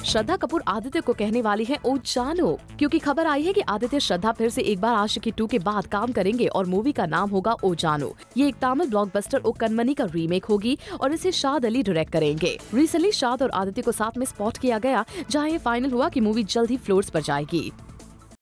श्रद्धा कपूर आदित्य को कहने वाली है ओ जानो, क्योंकि खबर आई है कि आदित्य श्रद्धा फिर से एक बार आशिकी 2 के बाद काम करेंगे और मूवी का नाम होगा ओ जानो। ये एक तमिल ब्लॉकबस्टर ओ कनमनी का रीमेक होगी और इसे शाद अली डायरेक्ट करेंगे। रिसेंटली शाद और आदित्य को साथ में स्पॉट किया गया, जहां ये फाइनल हुआ कि मूवी जल्द ही फ्लोर्स पर जाएगी।